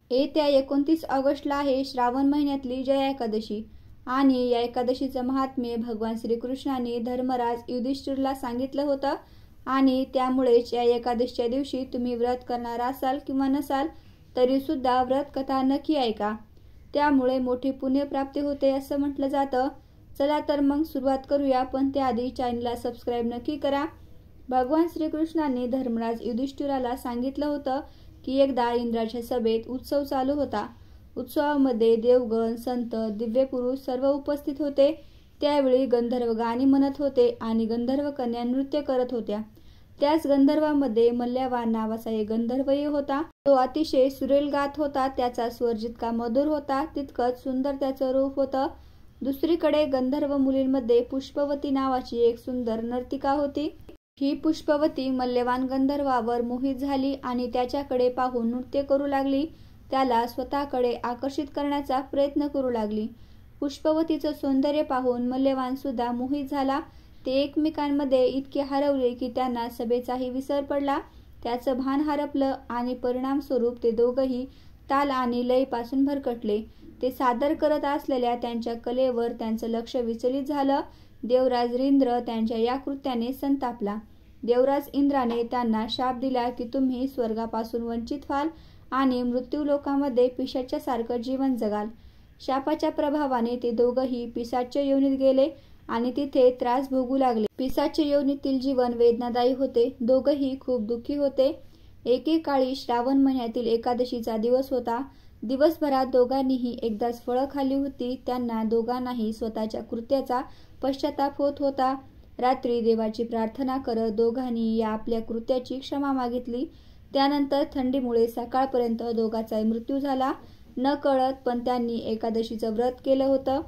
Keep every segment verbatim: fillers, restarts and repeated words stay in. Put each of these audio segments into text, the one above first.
येत्या एकोणतीस ऑगस्टला आहे श्रावण महिन्यातली जया एकादशी आणि या एकादशीचं महात्म्य भगवान श्रीकृष्णाने धर्मराज युधिष्ठिरला सांगितलं होतं आणि त्यामुळेच या एकादशीच्या दिवशी तुम्ही व्रत करणार असाल किंवा नसाल तरी सुद्धा व्रत कथा नक्की ऐका, त्यामुळे मोठी पुण्यप्राप्ती होते असं म्हटलं जातं। चला तर मग सुरुवात करूया, पण त्याआधी चॅनलला सबस्क्राईब नक्की करा। भगवान श्रीकृष्णाने धर्मराज युधिष्ठिराला सांगितलं होतं की एकदा इंद्राच्या सभेत उत्सव चालू होता। उत्सवामध्ये देवगण, संत, दिव्य पुरुष सर्व उपस्थित होते। त्यावेळी गंधर्व गाणी म्हणत होते आणि गंधर्व कन्या नृत्य करत होत्या। त्याच गंधर्वामध्ये मल्यवान नावाचा एक गंधर्वही होता। तो अतिशय सुरेल गात होता। त्याचा स्वर जितका मधुर होता तितकंच सुंदर त्याचं रूप होतं। दुसरीकडे गंधर्व मुलींमध्ये पुष्पवती नावाची एक सुंदर नर्तिका होती। ही पुष्पवती मल्यवान गंधर्वावर मोहित झाली आणि त्याच्याकडे पाहून नृत्य करू लागली, त्याला स्वतःकडे आकर्षित करण्याचा प्रयत्न करू लागली। पुष्पवतीचं सौंदर्य पाहून मल्यवान सुद्धा मोहित झाला। ते एकमेकांमध्ये इतके हरवले की त्यांना सभेचाही विसर पडला। त्याचं भान हरपलं आणि परिणामस्वरूप ते दोघंही ताल आणि लय पासून भरकटले। ते सादर करत असलेल्या त्यांच्या कलेवर त्यांचं लक्ष विचलित झालं। देवराज इंद्र त्यांच्या या कृत्याने संतापला। देवराज इंद्राने त्यांना शाप दिला की तुम्ही स्वर्गापासून वंचित व्हाल आणि मृत्यू लोकामध्ये पिशाच्यासारखं जीवन जगाल। शापाच्या प्रभावाने ते दोघंही पिशाच्य योनीत गेले आणि तिथे त्रास भोगू लागले। पिशाच्य योनीतील जीवन वेदनादायी होते। दोघंही खूप दुःखी होते। एकेकाळी श्रावण महिन्यातील एकादशीचा दिवस होता। दिवसभरात दोघांनीही एकदाच फळं खाल्ली होती। त्यांना दोघांनाही स्वतःच्या कृत्याचा पश्चाताप होत होता। रात्री देवाची प्रार्थना करत दोघांनी या आपल्या कृत्याची क्षमा मागितली। त्यानंतर थंडीमुळे सकाळपर्यंत दोघांचाही मृत्यू झाला। न कळत पण त्यांनी एकादशीचं व्रत केलं होतं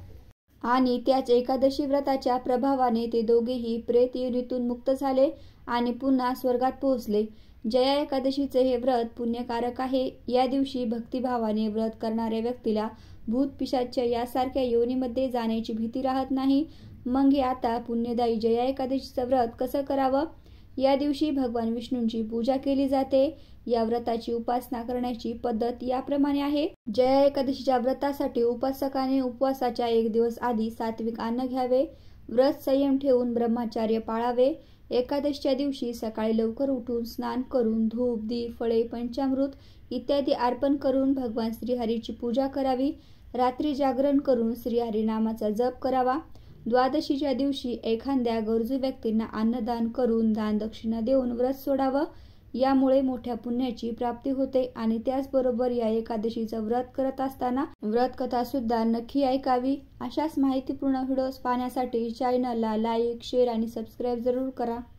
आणि त्याच एकादशी व्रताच्या प्रभावाने ते दोघेही प्रेत योनीतून मुक्त झाले आणि पुन्हा स्वर्गात पोहोचले। जया एकादशीचे हे व्रत पुण्यकारक आहे। या दिवशी भक्तिभावाने व्रत करणाऱ्या व्यक्तीला भूत, पिशाच्य यासारख्या योनीमध्ये जाण्याची भीती राहत नाही। मग हे आता पुण्यदायी जया एकादशीचं व्रत कसं करावं? या दिवशी भगवान विष्णूंची पूजा केली जाते। या व्रताची उपासना करण्याची पद्धत याप्रमाणे आहे। जया एकादशीच्या व्रतासाठी उपासकाने उपवासाच्या एक दिवस आधी सात्विक अन्न घ्यावे, व्रत संयम ठेवून ब्रह्मचर्य पाळावे। एकादशीच्या दिवशी सकाळी लवकर उठून स्नान करून धूप, दीप, फळे, पंचामृत इत्यादी अर्पण करून भगवान श्रीहरीची पूजा करावी। रात्री जागरण करून श्रीहरी नामाचा जप करावा। द्वादशीच्या दिवशी एखाद्या गरजू व्यक्तींना अन्नदान करून दान दक्षिणा देऊन व्रत सोडावं। यामुळे मोठ्या पुण्याची प्राप्ती होते आणि त्याचबरोबर या एकादशीचं व्रत करत असताना व्रत कथा सुद्धा नक्की ऐकावी। अशाच माहितीपूर्ण व्हिडिओज पाहण्यासाठी चॅनलला लाईक, शेअर आणि सबस्क्राईब जरूर करा।